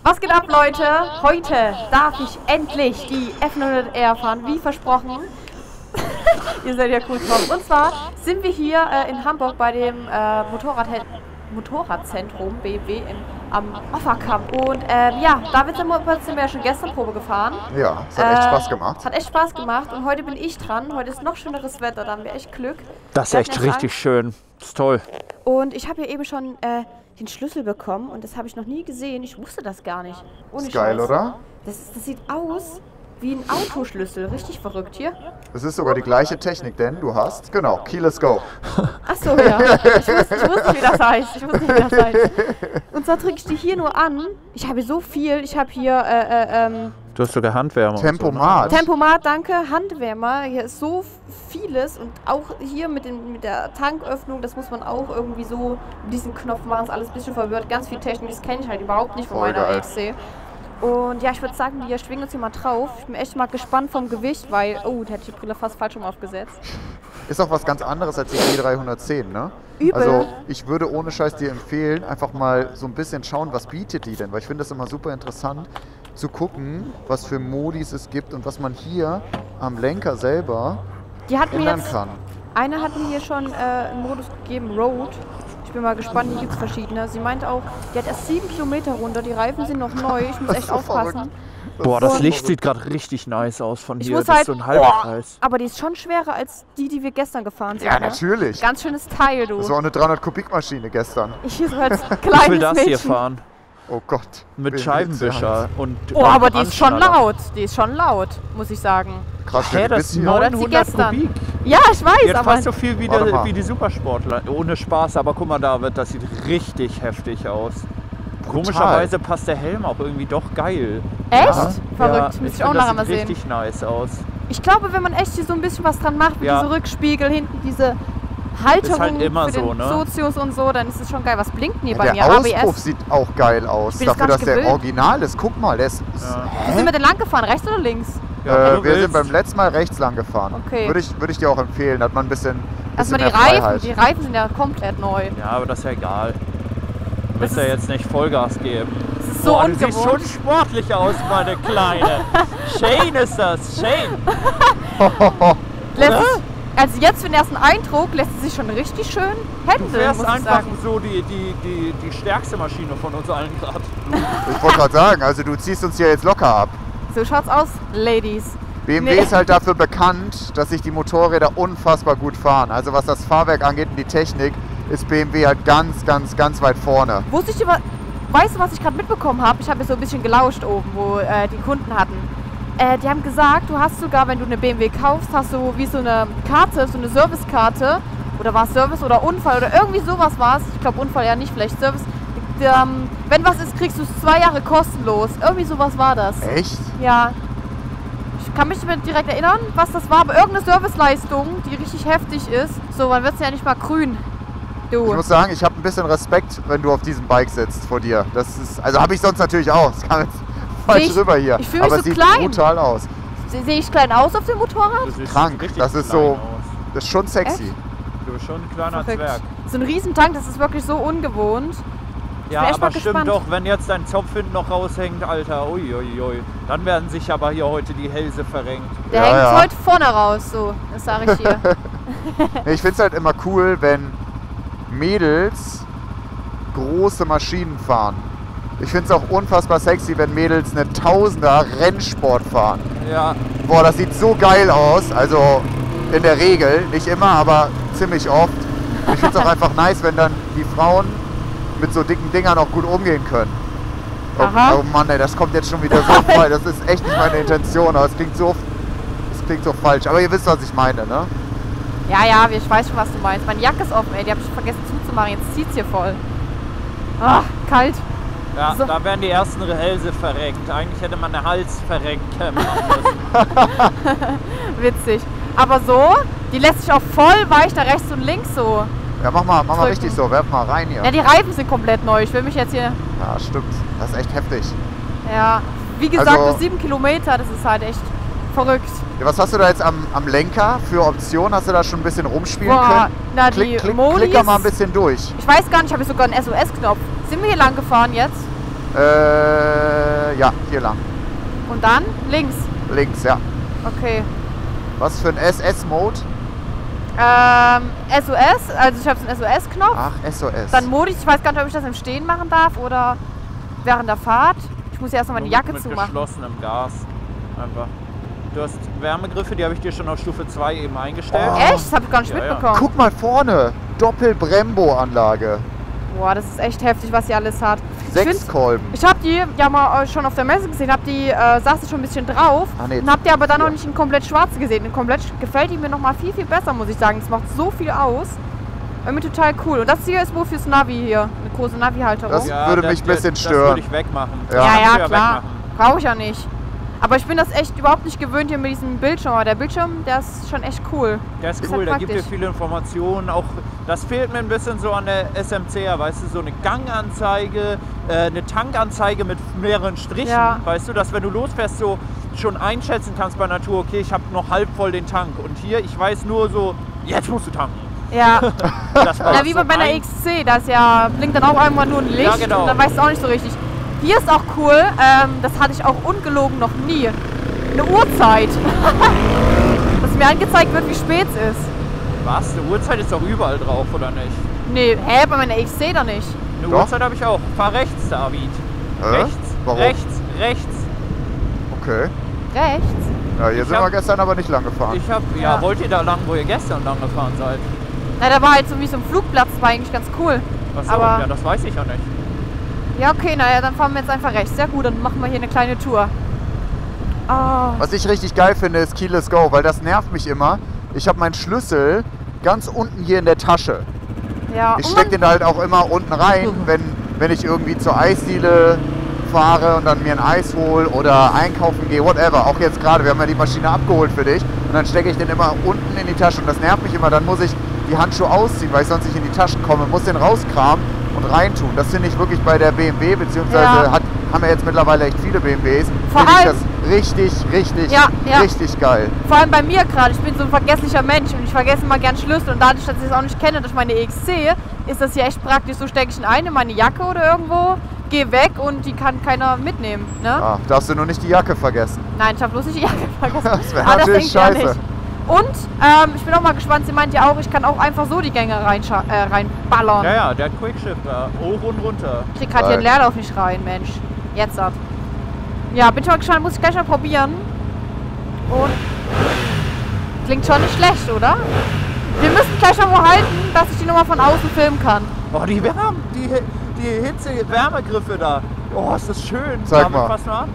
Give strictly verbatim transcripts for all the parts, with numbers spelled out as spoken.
Was geht ab, Leute? Heute darf ich endlich die F neunhundert R fahren, wie versprochen. Ihr seid ja cool drauf. Und zwar sind wir hier äh, in Hamburg bei dem äh, Motorrad Motorradzentrum B M W in, am Offerkamp. Und ähm, ja, David sind wir ja schon gestern Probe gefahren. Ja, es hat echt äh, Spaß gemacht. Hat echt Spaß gemacht und heute bin ich dran. Heute ist noch schöneres Wetter, da haben wir echt Glück. Das ist echt richtig schön. Das ist toll. Und ich habe ja eben schon äh, den Schlüssel bekommen und das habe ich noch nie gesehen. Ich wusste das gar nicht. Ohne ist geil, Scheiß. oder? Das, ist, das sieht aus wie ein Autoschlüssel. Richtig verrückt hier. Es ist sogar die gleiche Technik, denn du hast, genau, Keyless Go. Achso, ja. Ich wusste, ich wusste nicht, wie das heißt. Ich wusste nicht, wie das heißt. Und zwar drücke ich die hier nur an. Ich habe so viel. Ich habe hier, äh, äh, ähm... Du hast sogar Handwärmer. Tempomat. So, ne? Tempomat, danke. Handwärmer. Hier ist so vieles. Und auch hier mit, den, mit der Tanköffnung, das muss man auch irgendwie so mit diesem Knopf machen. Ist alles ein bisschen verwirrt. Ganz viel Technik, das kenne ich halt überhaupt nicht von Voll meiner geil. X C. Und ja, ich würde sagen, wir schwingen uns hier mal drauf. Ich bin echt mal gespannt vom Gewicht, weil, oh, da hätte ich die Brille fast falsch rum aufgesetzt. Ist auch was ganz anderes als die G dreihundertzehn, ne? Übel. Also ich würde ohne Scheiß dir empfehlen, einfach mal so ein bisschen schauen, was bietet die denn? Weil ich finde das immer super interessant zu gucken, was für Modis es gibt und was man hier am Lenker selber Die hat mir ändern jetzt, kann. eine hat mir hier schon äh, einen Modus gegeben, Road. Ich bin mal gespannt, hier gibt es verschiedene. Sie meint auch, die hat erst sieben Kilometer runter, die Reifen sind noch neu, ich muss Das echt ist so aufpassen. verrückt. Boah, das Und- Licht sieht gerade richtig nice aus von Ich hier. muss Das halt, ist so ein Halbkreis. aber die ist schon schwerer als die, die wir gestern gefahren sind. Ja, ne? natürlich. Ganz schönes Teil, du. Das war eine dreihundert Kubik Maschine gestern. Ich hier so als Ich will kleines das Mädchen. hier fahren. Oh Gott. Mit Wen Scheibenwischer und Oh, aber die ist schon Anschnaller. laut. Die ist schon laut, muss ich sagen. Krass, Hä, wer das bist ist hier? Oder die neunhundert gestern. Kubik. Ja, ich weiß, Jetzt aber fast so viel wie, Warte der, mal. wie die Supersportler. Ohne Spaß, aber guck mal, David, das sieht richtig heftig aus. Komischerweise passt der Helm auch irgendwie doch geil. echt? Ja. Verrückt, Ja, muss ich find, auch das nachher mal sieht sehen. richtig nice aus. Ich glaube, wenn man echt hier so ein bisschen was dran macht, wie Ja. diese Rückspiegel, hinten diese Halterung Ist halt immer für den so, ne? Sozius und so, dann ist es schon geil. Was blinkt denn hier bei Der mir? Auspuff A B S. sieht auch geil aus. bin das Dafür, gar dass nicht der gewöhnt. Original ist. Guck mal, der ist... Ja. Wo sind wir denn lang gefahren? Rechts oder links? Ja, äh, du wir sind willst. beim letzten Mal rechts lang gefahren. Okay. Würde ich, würde ich dir auch empfehlen. Hat man ein bisschen, bisschen Erstmal die mehr Reifen. Freiheit. Die Reifen sind ja komplett neu. Ja, aber das ist ja egal. Du Das willst ja ist- jetzt nicht Vollgas geben. Das ist so Boah, du siehst ungewohnt. schon sportlich aus, meine Kleine. Shane ist das, Shane. Lässt Oder? sich, also jetzt für den ersten Eindruck lässt es sich schon richtig schön Du händeln, fährst muss ich einfach sagen. so die, die, die, die stärkste Maschine von uns allen gerade. Ich wollte gerade sagen, also du ziehst uns hier jetzt locker ab. So schaut's aus, Ladies. B M W Nee. ist halt dafür bekannt, dass sich die Motorräder unfassbar gut fahren. Also was das Fahrwerk angeht und die Technik, ist B M W halt ganz, ganz, ganz weit vorne. Wusste ich über, weißt du, was ich gerade mitbekommen habe? Ich habe jetzt so ein bisschen gelauscht oben, wo äh, die Kunden hatten. Äh, die haben gesagt, du hast sogar, wenn du eine B M W kaufst, hast du wie so eine Karte, so eine Servicekarte. Oder war es Service oder Unfall oder irgendwie sowas war es. Ich glaube Unfall ja nicht, vielleicht Service. Ähm, wenn was ist, kriegst du es zwei Jahre kostenlos. Irgendwie sowas war das. Echt? Ja. Ich kann mich nicht mehr direkt erinnern, was das war, aber irgendeine Serviceleistung, die richtig heftig ist. So, man wird es ja nicht mal grün. Du. Ich muss sagen, ich habe ein bisschen Respekt, wenn du auf diesem Bike sitzt vor dir. Das ist, also habe ich sonst natürlich auch. Das kam jetzt falsch ich- rüber hier. ich fühl mich Aber so es sieht klein. brutal aus. Se- Sehe ich klein aus auf dem Motorrad? Du siehst Krank, richtig das ist klein so- aus. Das ist schon sexy. Du bist schon ein kleiner Verrückt. Zwerg. So ein Riesentank, das ist wirklich so ungewohnt. Ja, bin echt aber mal stimmt gespannt. doch, wenn jetzt dein Zopf hinten noch raushängt, Alter, uiuiui, ui, ui, dann werden sich aber hier heute die Hälse verrenkt. Der Ja, hängt ja. heute vorne raus, so. Das sage ich hier. Nee, ich finde es halt immer cool, wenn Mädels große Maschinen fahren. Ich finde es auch unfassbar sexy, wenn Mädels eine Tausender Rennsport fahren. Ja, Boah, das sieht so geil aus. Also in der Regel, nicht immer, aber ziemlich oft. Ich finde es auch einfach nice, wenn dann die Frauen mit so dicken Dingern auch gut umgehen können. Oh, Aha. oh Mann, ey, das kommt jetzt schon wieder so voll. Das ist echt nicht meine Intention, aber es klingt so, es klingt so falsch. Aber ihr wisst, was ich meine, ne? Ja, ja, ich weiß schon, was du meinst. Meine Jacke ist offen, ey. Die habe ich vergessen zuzumachen. Jetzt zieht's hier voll. Ah, kalt. ja So. da werden die ersten Hälse verrenkt. Eigentlich hätte man eine Hals verrenkt machen müssen. Witzig. Aber so, die lässt sich auch voll weich nach rechts und links so. Ja, mach mal, mach mal Drücken. richtig so, werf mal rein hier. Ja, die Reifen sind komplett neu. Ich will mich jetzt hier... Ja, stimmt. Das ist echt heftig. Ja, wie gesagt, Also- nur sieben Kilometer, das ist halt echt verrückt. Ja, was hast du da jetzt am, am Lenker für Optionen? Hast du da schon ein bisschen rumspielen Boah, können? na, die Klick, klick, Molis- klicker mal ein bisschen durch. Ich weiß gar nicht, habe ich sogar einen S O S-Knopf. Sind wir hier lang gefahren jetzt? Äh, Äh, ja, hier lang. Und dann links. Links, ja. Okay. Was für ein S S-Mode? Ähm, S O S, also ich habe einen S O S-Knopf. Ach, S O S. Dann Modus, ich weiß gar nicht, ob ich das im Stehen machen darf oder während der Fahrt. Ich muss ja erst noch meine Nur Jacke mit zumachen. geschlossenem Gas. Einfach. Du hast Wärmegriffe, die habe ich dir schon auf Stufe zwei eben eingestellt. Oh. Echt? Das habe ich gar nicht Ja, ja. mitbekommen. Guck mal vorne. Doppel-Brembo-Anlage. Boah, das ist echt heftig, was sie alles hat. Ich Sechs find- Kolben. Ich habe die ja mal äh, schon auf der Messe gesehen, habe die, äh, saß die schon ein bisschen drauf Ah, nee, und habe die aber dann vier. noch nicht in komplett schwarz gesehen. In komplett sch- gefällt die mir noch mal viel, viel besser, muss ich sagen. Das macht so viel aus. Irgendwie total cool. Und das hier ist wohl fürs Navi hier, eine große Navi-Halterung. Das- würde mich ein bisschen Das stören. würde ich wegmachen. Ja. ja, Kannst ja, du klar. wegmachen. Brauche ich ja nicht. Aber ich bin das echt überhaupt nicht gewöhnt hier mit diesem Bildschirm. Aber der Bildschirm, der ist schon echt cool. Der ist Ist cool, halt der gibt dir praktisch. viele Informationen. Auch das fehlt mir ein bisschen so an der S M C, weißt du, so eine Ganganzeige, äh, eine Tankanzeige mit mehreren Strichen, Ja. weißt du, dass wenn du losfährst, so schon einschätzen kannst bei Natur, okay, ich habe noch halb voll den Tank. Und hier, ich weiß nur so, jetzt musst du tanken. Ja, Das war ja wie so bei meiner ein- X C, da ist ja, blinkt dann auch irgendwann nur ein Licht Ja, genau. und dann weißt du auch nicht so richtig. Hier ist auch cool, ähm, das hatte ich auch ungelogen noch nie, eine Uhrzeit. Dass mir angezeigt wird, wie spät es ist. Was? Eine Uhrzeit ist doch überall drauf, oder nicht? Nee, hä, bei meiner X C da nicht. Eine Doch. Uhrzeit habe ich auch. Fahr rechts, David. Hä? Rechts, Warum? rechts, rechts. Okay. Rechts? Ja, hier Ich sind hab- wir gestern aber nicht lang gefahren. Ich hab, ja, Ja. wollt ihr da lang, wo ihr gestern lang gefahren seid? Na, da war halt so wie so ein Flugplatz, das war eigentlich ganz cool. Achso, Aber- ja, das weiß ich ja nicht. Ja, okay, naja, dann fahren wir jetzt einfach rechts. Sehr gut, dann machen wir hier eine kleine Tour. Oh, Was ich richtig geil finde, ist Keyless Go, weil das nervt mich immer. Ich habe meinen Schlüssel ganz unten hier in der Tasche. ja. Ich und stecke man- den da halt auch immer unten rein, wenn, wenn ich irgendwie zur Eisdiele fahre und dann mir ein Eis hole oder einkaufen gehe, whatever. Auch jetzt gerade, wir haben ja die Maschine abgeholt für dich und dann stecke ich den immer unten in die Tasche und das nervt mich immer. Dann muss ich die Handschuhe ausziehen, weil ich sonst nicht in die Taschen komme, muss den rauskramen und reintun. Das finde ich wirklich bei der B M W, beziehungsweise Ja. hat, haben wir jetzt mittlerweile echt viele B M Ws, Vor finde ich allem- das richtig, richtig, Ja, ja. richtig geil. Vor allem bei mir gerade, ich bin so ein vergesslicher Mensch und ich vergesse immer gern Schlüssel und dadurch, dass ich es auch nicht kenne durch meine X C, ist das hier echt praktisch. So stecke ich ihn ein in meine Jacke oder irgendwo, gehe weg und die kann keiner mitnehmen. Ne? Ah, darfst du nur nicht die Jacke vergessen. Nein, ich habe bloß nicht die Jacke vergessen. Das wäre Aber natürlich denkt ihr scheiße. nicht. Und ähm, ich bin auch mal gespannt, sie meint ja auch, ich kann auch einfach so die Gänge reinscha- äh, reinballern. Ja, ja, der hat Quickshifter. Hoch und runter. Ich krieg gerade hier einen Leerlauf nicht rein, Mensch. Jetzt hat. Ja, bin ich mal gespannt, muss ich gleich mal probieren. Und klingt schon nicht schlecht, oder? Wir müssen gleich noch mal halten, dass ich die Nummer von außen filmen kann. Oh, die Wärme, die, die Hitze, Wärmegriffe da. Oh, ist das schön. Zeig David, mal. pass mal an.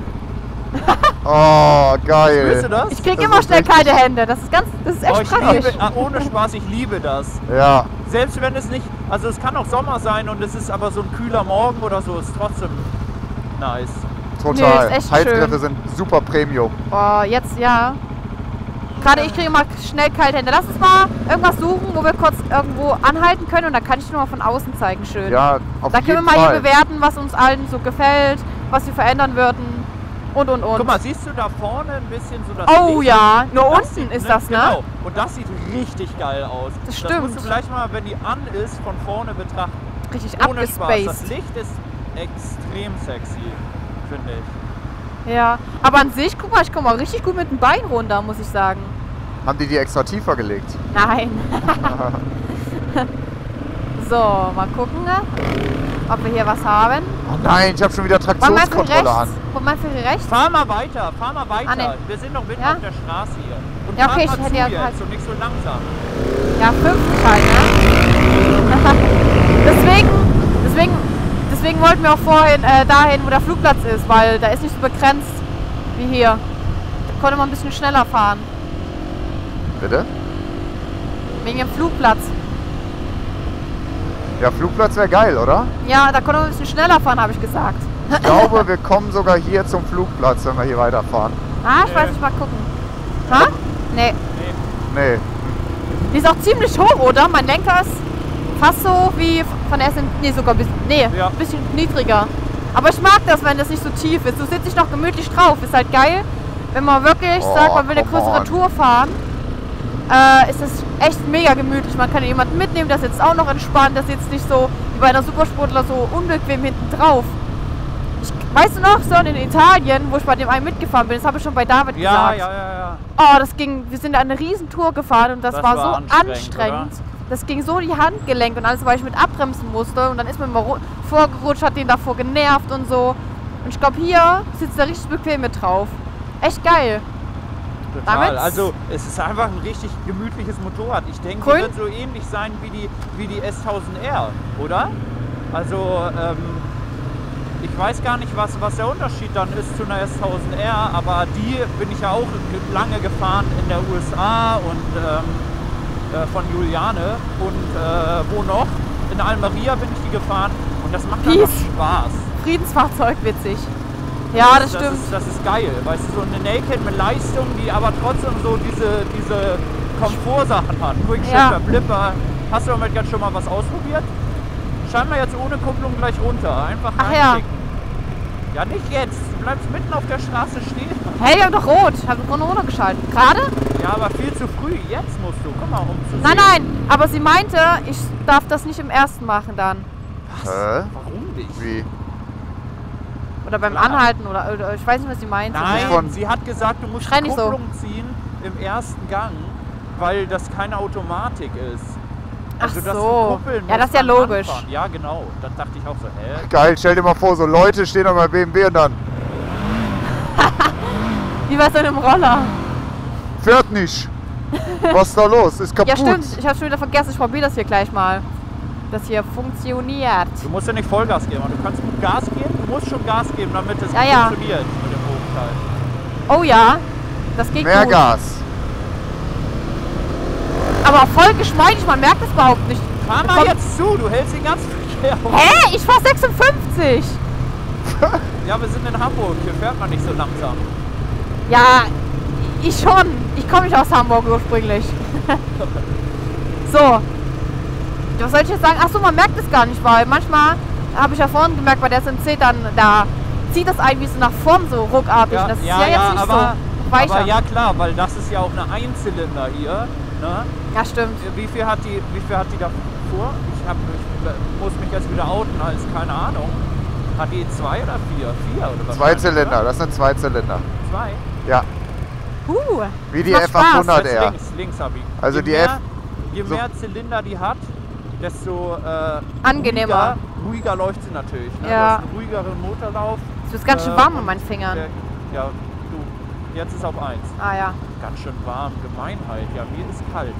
Oh, Willst du geil. das? Ich krieg Das immer ist schnell richtig- kalte Hände. Das ist ganz, das ist Oh, echt ich praktisch. liebe, ah, ohne Spaß, ich liebe das. Ja, Selbst wenn es nicht, also es kann auch Sommer sein und es ist aber so ein kühler Morgen oder so, ist trotzdem nice. total. ist echt Halsgriffe schön. sind super Premium. Oh, jetzt ja. Gerade ich kriege immer schnell kalte Hände. Lass uns mal irgendwas suchen, wo wir kurz irgendwo anhalten können und dann kann ich die Nummer von außen zeigen. Schön. Ja, auf Da können wir jeden mal Fall. hier bewerten, was uns allen so gefällt, was wir verändern würden und und und. Guck mal, siehst du da vorne ein bisschen so das Oh Licht? ja, nur Das unten sieht, ist das, ne? Genau, und das sieht richtig geil aus. Das Das stimmt. musst du gleich mal, wenn die an ist, von vorne betrachten. Richtig Ohne Spaß. Das abgespaced. Licht ist extrem sexy, finde ich. Ja, aber an sich, guck mal, ich komme mal richtig gut mit dem Bein runter, muss ich sagen. Haben die die extra tiefer gelegt? Nein. So, mal gucken, ne? Ob wir hier was haben. Oh nein, ich habe schon wieder Wollen wir mal für Traktionskontrolle an. rechts? Wollen wir mal für rechts? Fahr mal weiter, fahr mal weiter. Ah, nee. Wir sind noch mitten Ja? auf der Straße hier. Und Ja, fahr okay, mal ich hätte zu ja jetzt halt- und nicht so langsam. Ja, fünfzig halt, ne? deswegen, deswegen, deswegen wollten wir auch vorhin äh, dahin, wo der Flugplatz ist, weil da ist nicht so begrenzt wie hier. Da konnte man ein bisschen schneller fahren. Bitte? Wegen dem Flugplatz. Ja, Flugplatz wäre geil, oder? Ja, da konnte man ein bisschen schneller fahren, habe ich gesagt. Ich glaube, wir kommen sogar hier zum Flugplatz, wenn wir hier weiterfahren. Ah, ich Nee. weiß nicht, mal gucken. Ha? Nee. Nee. Nee. Die ist auch ziemlich hoch, oder? Mein Lenker ist fast so hoch wie von der S M C. Nee, sogar ein bisschen, nee, Ja. ein bisschen niedriger. Aber ich mag das, wenn das nicht so tief ist. So sitze ich noch gemütlich drauf. Ist halt geil, wenn man wirklich Oh, sagt, man will eine come größere on. Tour fahren. Äh, ist das echt mega gemütlich. Man kann jemanden mitnehmen, der sitzt auch noch entspannt. Der sitzt nicht so wie bei einer Supersportler so unbequem hinten drauf. Ich, Weißt du noch, so in Italien, wo ich bei dem einen mitgefahren bin, das habe ich schon bei David Ja, gesagt. ja, ja, ja. Oh, das ging, wir sind da eine riesen Tour gefahren und das, Das war, war so anstrengend, anstrengend. Das ging so die Handgelenk und alles, weil ich mit abbremsen musste und dann ist mir mal ru- vorgerutscht, hat den davor genervt und so. Und ich glaube, hier sitzt er richtig bequem mit drauf. Echt geil. Total. Damit- Also es ist einfach ein richtig gemütliches Motorrad. Ich denke, Cool. die wird so ähnlich sein wie die, wie die S tausend R, oder? Also ähm, ich weiß gar nicht, was, was der Unterschied dann ist zu einer S tausend R, aber die bin ich ja auch ge- lange gefahren in der U S A und ähm, äh, von Juliane und äh, wo noch? In Almeria bin ich die gefahren und das macht einfach Peace. Spaß. Friedensfahrzeug, witzig. Ja, das, das stimmt. Ist, das ist geil, weißt du, so eine Naked mit Leistung, die aber trotzdem so diese, diese Komfortsachen hat. Quickshifter, Ja. Blipper. Hast du damit jetzt schon mal was ausprobiert? Scheinbar jetzt ohne Kupplung gleich runter. Einfach Ach ja. reinschicken. Ja, nicht jetzt. Du bleibst mitten auf der Straße stehen. Hey, wir haben doch rot. Ich habe Runde runtergeschaltet. Gerade? Ja, aber viel zu früh. Jetzt musst du. Guck mal, um zu Nein, sehen. nein. Aber sie meinte, ich darf das nicht im ersten machen dann. Was? Hä? Warum nicht? Wie? Oder beim Klar. Anhalten oder, oder ich weiß nicht, was sie meinte. Nein, von- sie hat gesagt, du musst Schrei die nicht so. Kupplung ziehen im ersten Gang, weil das keine Automatik ist. Ach Also, dass du so. kuppeln Ja, das musst ist ja beim logisch. Anfahren. Ja, genau. Dann dachte ich auch so, hä? Geil, stell dir mal vor, so Leute stehen da bei B M W und dann Wie bei so einem Roller. fährt nicht. Was ist da los? Ist kaputt. Ja, stimmt. Ich habe schon wieder vergessen. Ich probiere das hier gleich mal. Das hier funktioniert. Du musst ja nicht Vollgas geben, aber du kannst gut Gas geben. Du musst schon Gas geben, damit es Ja, ja. funktioniert mit dem Oberteil. Oh ja, das geht Mehr gut. Gas. Aber voll geschmeidig, man merkt es überhaupt nicht. Fahr Da mal kommt- jetzt zu, du hältst den ganzen Verkehr auf. Hä? Ich fahr sechsundfünfzig. Ja, wir sind in Hamburg, hier fährt man nicht so langsam. Ja, ich schon. Ich komme nicht aus Hamburg ursprünglich. So. Was soll ich jetzt sagen? Achso, man merkt es gar nicht, weil manchmal habe ich ja vorhin gemerkt, bei der S M C dann, da zieht das irgendwie so nach vorn so ruckartig. das ist ja, jetzt nicht aber, so weicher. aber ja klar, weil das ist ja auch eine Einzylinder hier. Ne? Ja, stimmt. Wie viel hat die, wie viel hat die da vor? Ich, hab, ich muss mich jetzt wieder outen als keine Ahnung. Hat die zwei oder vier? Vier oder was? Zwei Zylinder, das sind zwei Zylinder. Zwei? Ja, Uh, wie die macht F Spaß. achthundert Jetzt R. links, links hab ich. Also je die mehr, F- Je so- mehr Zylinder die hat, desto äh, Angenehmer. Ruhiger, ruhiger läuft sie natürlich. Ne? Ja. Du hast einen ruhigeren Motorlauf. Es ist ganz schön Äh, warm an und meinen Fingern. der- Ja, du, jetzt ist auf eins. Ah ja. Ganz schön warm, Gemeinheit. Ja, mir ist kalt.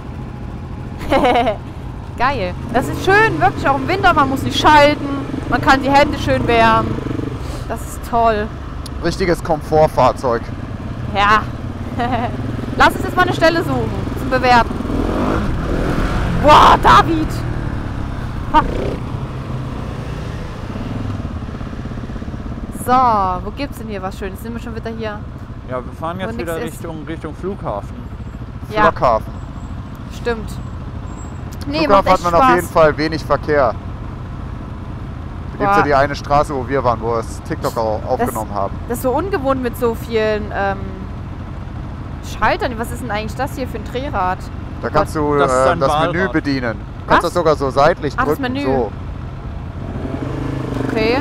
Geil. Das ist schön, wirklich auch im Winter. Man muss nicht schalten. Man kann die Hände schön wärmen. Das ist toll. Richtiges Komfortfahrzeug. Ja. Lass uns jetzt mal eine Stelle suchen zum Bewerten. Boah, David. Ha. So, wo gibt's denn hier was Schönes? Sind wir schon wieder hier? Ja, wir fahren Wo jetzt nix wieder ist. Richtung, Richtung Flughafen. Ja, Flughafen. stimmt. Nee, macht Flughafen hat echt man Spaß. auf jeden Fall wenig Verkehr. Da gibt es ja Boah. die eine Straße, wo wir waren, wo wir das TikTok auch aufgenommen haben. Das ist so ungewohnt mit so vielen ähm, Schaltern. Was ist denn eigentlich das hier für ein Drehrad? Da kannst du Das ist äh, ein das Wahlrad. Menü bedienen. Du Was? kannst das sogar so seitlich Ah, das drücken. Menü. So. Okay.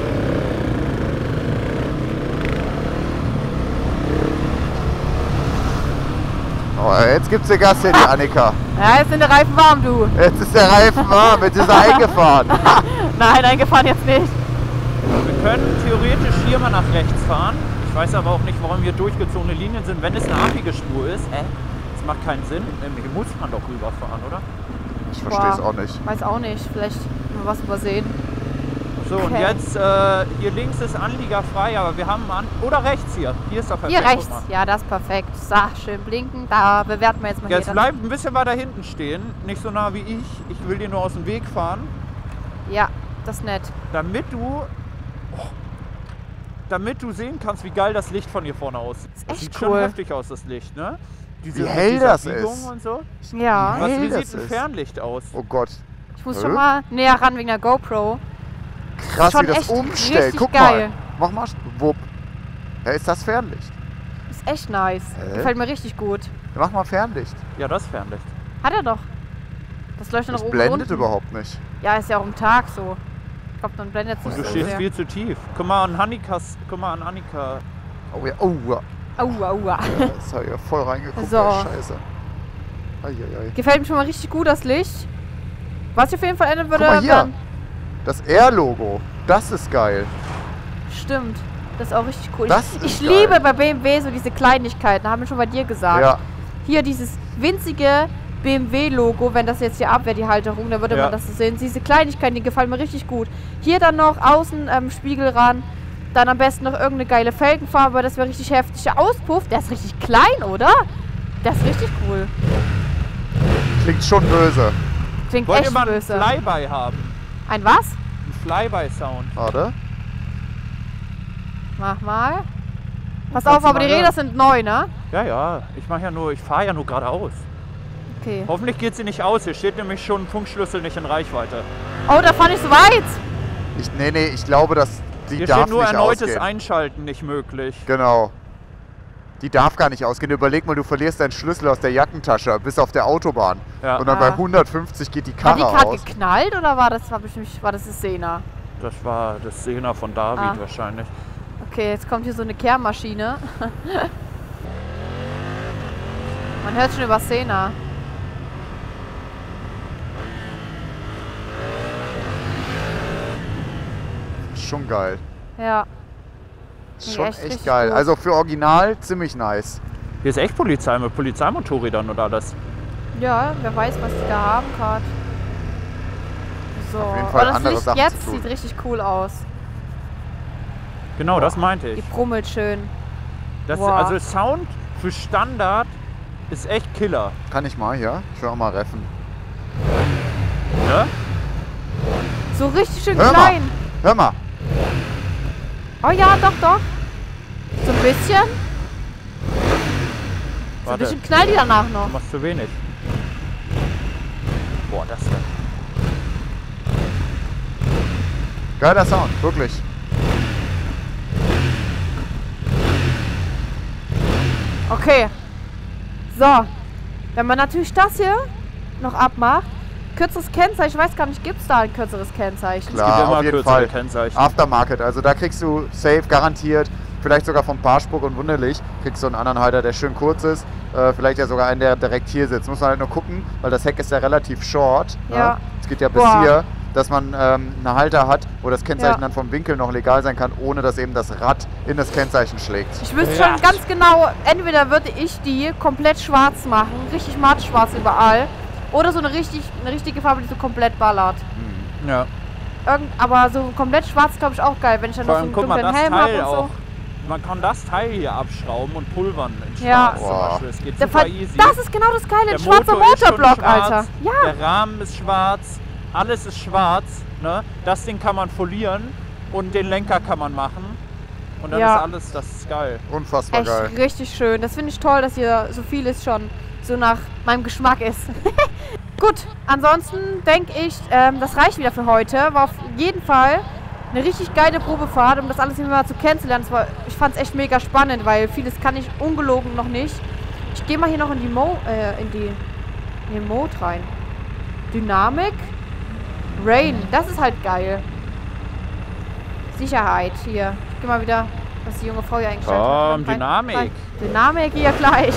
Oh, jetzt gibt's dir Gas hier, die Annika. Ja, jetzt sind die Reifen warm, du. Jetzt ist der Reifen warm, jetzt ist er eingefahren. Nein, eingefahren jetzt nicht. Wir können theoretisch hier mal nach rechts fahren. Ich weiß aber auch nicht, warum hier durchgezogene Linien sind, wenn es eine abbiege Spur ist. Hä? Das macht keinen Sinn. Hier muss man doch rüberfahren, oder? Ich verstehe es Boah. auch nicht. Weiß auch nicht. Vielleicht haben wir was übersehen. So, und Okay. jetzt äh, hier links ist anliegerfrei, aber wir haben an. Oder rechts hier. Hier ist doch perfekt. Hier rechts. guck mal. Ja, das ist perfekt. So, schön blinken. Da bewerten wir jetzt mal Jetzt hier. bleib ein bisschen weiter hinten stehen. Nicht so nah wie ich. Ich will dir nur aus dem Weg fahren. Ja, das ist nett. Damit du. Oh, damit du sehen kannst, wie geil das Licht von hier vorne aussieht. Ist Das echt sieht schon cool. heftig aus, das Licht, ne? Diese, Wie mit hell dieser das Biegung ist. Und so. Ja. Was, hell wie das sieht ein ist. Fernlicht aus? Oh Gott. Ich muss Hä? schon mal näher ran wegen der GoPro. Krass, Schon wie das echt umstellt. richtig Guck geil. mal. Mach mal. Wupp. Ja, ist das Fernlicht? Ist echt nice. Hä? Gefällt mir richtig gut. Mach mal Fernlicht. Ja, das Fernlicht. Hat er doch. Das leuchtet nach Das oben blendet unten. überhaupt nicht. Ja, ist ja auch am Tag so. glaube, dann blendet es Und nicht du so stehst sehr. viel zu tief. Guck mal an Hannikas, guck mal an Annika. Oh ja, oh ja. Aua, aua. Das habe ich ja voll reingeguckt. So. ey, Scheiße. Eieiei. Gefällt mir schon mal richtig gut, das Licht. Was ich auf jeden Fall ändern würde, Guck mal hier. wären- Das R-Logo. Das ist geil. Stimmt. Das ist auch richtig cool. Das ich ist ich geil. liebe bei B M W so diese Kleinigkeiten, haben wir schon bei dir gesagt. Ja. Hier dieses winzige B M W-Logo, wenn das jetzt hier abwehrt, die Halterung, dann würde Ja. man das so sehen. Diese Kleinigkeiten, die gefallen mir richtig gut. Hier dann noch außen ähm, Spiegel ran, dann am besten noch irgendeine geile Felgenfarbe, das wäre richtig heftig. Der Auspuff, der ist richtig klein, oder? Der ist richtig cool. Klingt schon böse. Klingt Wollt ihr echt mal einen böse. Flyby haben? Ein was? Ein Flyby-Sound. Warte. Mach mal. Pass Kannst auf, du aber die mal hören. Räder sind neu, ne? Ja, ja. Ich mache ja nur, ich fahre ja nur geradeaus. Okay. Hoffentlich geht sie nicht aus. Hier steht nämlich schon ein Funkschlüssel nicht in Reichweite. Oh, da fand ich so weit. Ich, nee, nee, ich glaube, dass die Hier darf steht nur nicht erneutes ausgehen. Einschalten nicht möglich. Genau. Die darf gar nicht ausgehen. Überleg mal, du verlierst deinen Schlüssel aus der Jackentasche bis auf der Autobahn. Ja. Und dann Ah. bei hundertfünfzig geht die Hat Karre die gerade aus. geknallt oder war das, war bestimmt, war das das Sena? Das war das Sena von David Ah. wahrscheinlich. Okay, jetzt kommt hier so eine Kehrmaschine. Man hört schon über Sena. Ist schon geil. Ja. Ist Nee, schon echt echt, richtig geil. gut. Also für Original ziemlich nice. Hier ist echt Polizei mit Polizeimotorrädern und alles. Ja, wer weiß, was die da haben gerade. So, Auf jeden aber Fall das andere Licht Sachen jetzt zu tun. sieht richtig cool aus. Genau, das meinte Die ich. brummelt schön. Das, Boah. also Sound für Standard ist echt Killer. Kann ich mal hier? Ich will auch mal reffen. Ne? So richtig schön Hör mal. klein. Hör mal. Oh ja, doch, doch. So ein bisschen. So ein Warte, bisschen knallt die danach noch. du machst zu wenig. Boah, das da. Geiler Sound, wirklich. Okay. So. Wenn man natürlich das hier noch abmacht. Kürzeres Kennzeichen. Ich weiß gar nicht, gibt es da ein kürzeres Kennzeichen? Klar. Es gibt auf immer jeden kürzere Fall. Kennzeichen. Aftermarket, also da kriegst du safe garantiert, vielleicht sogar vom Parspuck und Wunderlich, kriegst du einen anderen Halter, der schön kurz ist, äh, vielleicht ja sogar einen, der direkt hier sitzt. Muss man halt nur gucken, weil das Heck ist ja relativ short. Ja. Ne? Es geht ja bis Boah. hier, dass man ähm, einen Halter hat, wo das Kennzeichen Ja. dann vom Winkel noch legal sein kann, ohne dass eben das Rad in das Kennzeichen schlägt. Ich wüsste Ja. schon ganz genau, entweder würde ich die komplett schwarz machen, richtig mattschwarz überall, oder so eine, richtig, eine richtige Farbe, die so komplett ballert. Ja. Irgend, aber so komplett schwarz glaube ich auch geil, wenn ich dann Vor noch so allem, einen guck mal, dunklen das Helm habe Teil und so. auch. Man kann das Teil hier abschrauben und pulvern in Schwarz Ja. zum Boah. Beispiel. Es geht Der super Fall- easy. das ist genau das Geile, Der ein schwarzer Motor ist schon Motorblock, schwarz, Alter. Ja, Der Rahmen ist schwarz, alles ist schwarz. Ne? Das Ding kann man folieren und den Lenker kann man machen. Und dann Ja. ist alles, das ist geil. Unfassbar echt geil. richtig schön. Das finde ich toll, dass hier so vieles schon so nach meinem Geschmack ist. Gut, ansonsten denke ich, ähm, das reicht wieder für heute. War auf jeden Fall eine richtig geile Probefahrt, um das alles immer mal zu kennenzulernen. Es war, ich fand es echt mega spannend, weil vieles kann ich ungelogen noch nicht. Ich gehe mal hier noch in die Mo, äh, in die, in den Mode rein. Dynamik, Rain, das ist halt geil. Sicherheit hier. Ich gehe mal wieder, was die junge Frau hier eingestellt hat. Komm, Rein, Dynamik. rein. Dynamik hier gleich.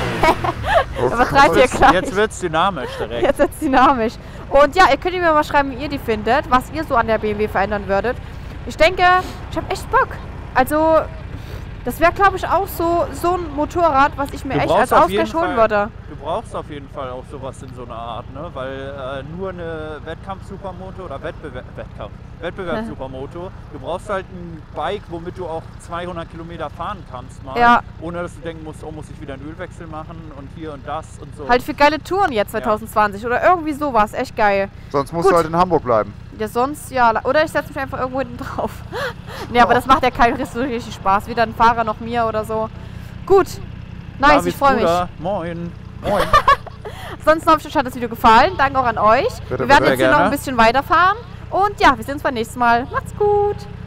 Oh, Aber treibt ihr Gott. gleich. Jetzt wird's dynamisch direkt. Jetzt wird's dynamisch. Und ja, ihr könnt mir mal schreiben, wie ihr die findet, was ihr so an der B M W verändern würdet. Ich denke, ich habe echt Bock. Also, das wäre, glaube ich, auch so, so ein Motorrad, was ich mir Du echt brauchst als auf jeden Ausgleich holen Fall- würde. Du brauchst auf jeden Fall auch sowas in so einer Art, ne? Weil äh, nur eine Wettkampf-Supermoto oder Wettbewerb, Wettkampf, Wettbewerbs-Supermoto, du brauchst halt ein Bike, womit du auch zweihundert Kilometer fahren kannst mal, Ja. ohne dass du denken musst, oh, muss ich wieder einen Ölwechsel machen und hier und das und so. Halt für geile Touren jetzt zwanzig zwanzig oder irgendwie sowas. Echt geil. Sonst musst Gut. du halt in Hamburg bleiben. Ja, sonst, ja. Oder ich setze mich einfach irgendwo hinten drauf. Nee, aber das macht ja keinen so richtig Spaß. Weder ein Fahrer noch mir oder so. Gut. Nice, Davids ich freue mich. Bruder, moin. Moin. Ansonsten hoffe ich, euch hat das Video gefallen. Danke auch an euch. Bitte, wir werden bitte. jetzt hier noch Gerne. ein bisschen weiterfahren. Und ja, wir sehen uns beim nächsten Mal. Macht's gut.